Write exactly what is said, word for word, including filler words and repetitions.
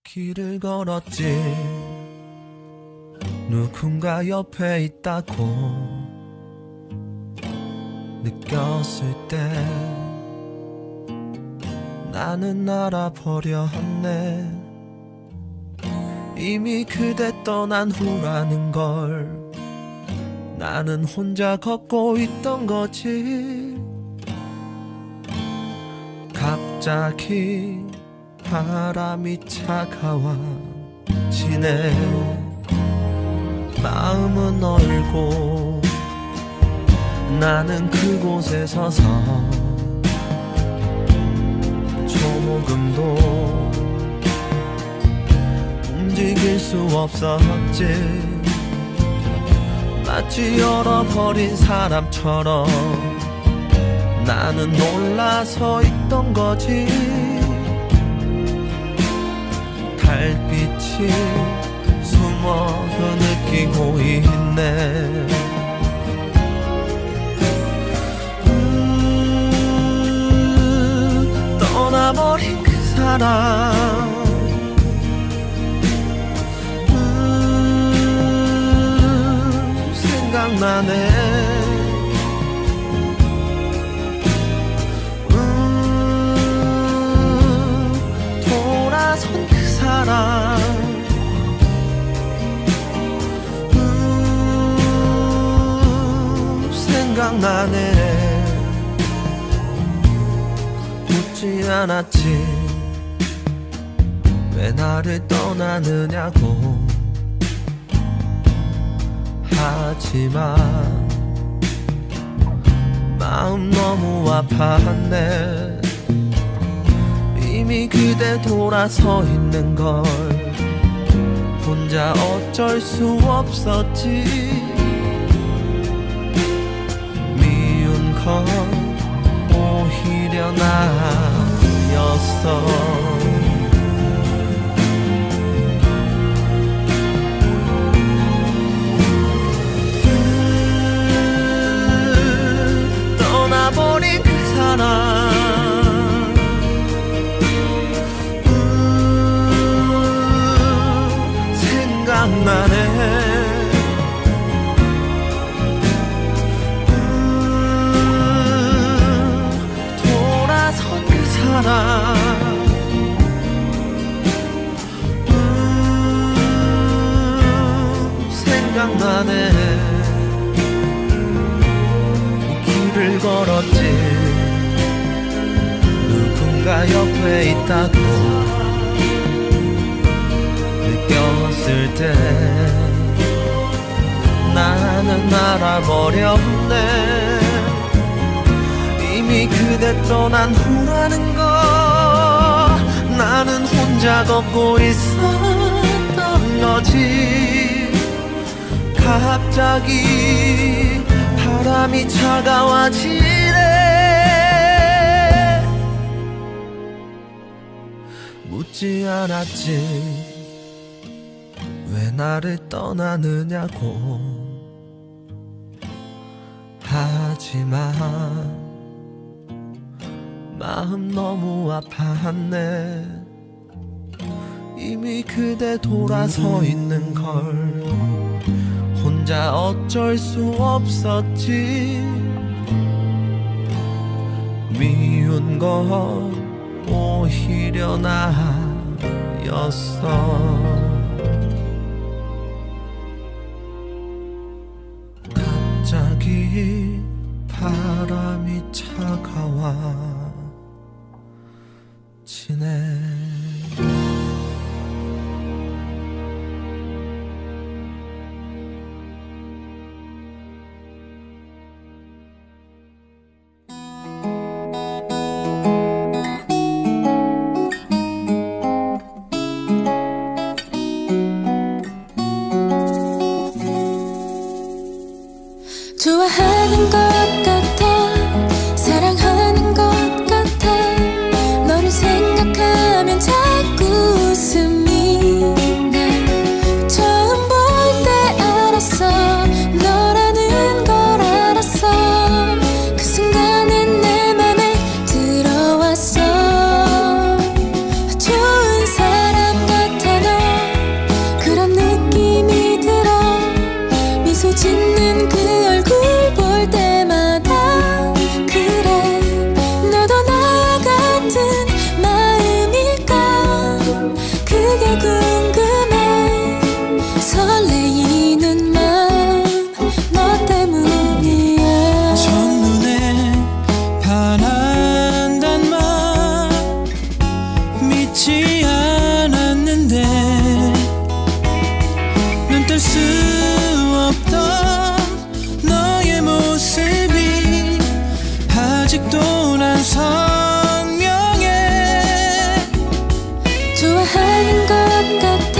길을 걸었지. 누군가 옆에 있다고 느꼈을 때 나는 알아버렸네. 이미 그대 떠난 후라는 걸 나는 혼자 걷고 있던 거지. 갑자기 바람이 차가워지네. 마음은 얼고 나는 그곳에 서서 조금도 움직일 수 없었지. 마치 잃어버린 사람처럼 나는 놀라서 있던 거지. 달빛이 숨어서 느끼고 있네. 음, 떠나버린 그 사람 음, 생각나네. 음, 돌아선 그 사람 생각나네. 묻지 않았지 왜 나를 떠나느냐고. 하지만 마음 너무 아팠네. 이미 그대 돌아서 있는 걸 혼자 어쩔 수 없었지. 건 오히려 나였어. 음, 떠나버린 그 사람 음, 생각나네. 사람 음, 생각나네. 길을 걸었지. 누군가 옆에 있다고 느꼈을 때 나는 알아버렸네. 이미 그대 떠난 후라는 걸 나는 혼자 걷고 있었던 거지. 갑자기 바람이 차가워지네. 묻지 않았지 왜 나를 떠나느냐고. 하지만 마음 너무 아팠네. 이미 그대 돌아서 있는 걸 혼자 어쩔 수 없었지. 미운 건 오히려 나였어. 갑자기 바람이 차가워 지네. 보이지 않았는데 눈 뗄 수 없던 너의 모습이 아직도 난 선명해. 좋아하는 것 같아.